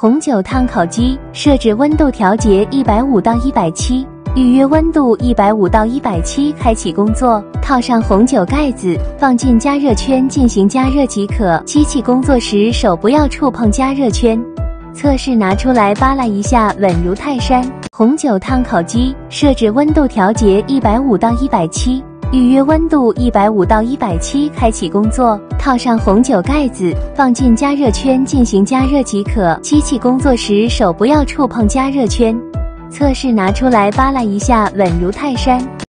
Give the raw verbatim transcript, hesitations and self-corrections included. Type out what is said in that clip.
红酒烫烤机，设置温度调节一百五到一百七，预约温度一百五到一百七，开启工作。套上红酒盖子，放进加热圈进行加热即可。机器工作时手不要触碰加热圈。测试拿出来扒拉一下，稳如泰山。红酒烫烤机，设置温度调节一百五到一百七，预约温度一百五到一百七，开启工作。套上红酒盖子，放进加热圈进行加热即可。机器工作时手不要触碰加热圈。测试拿出来扒拉一下，稳如泰山。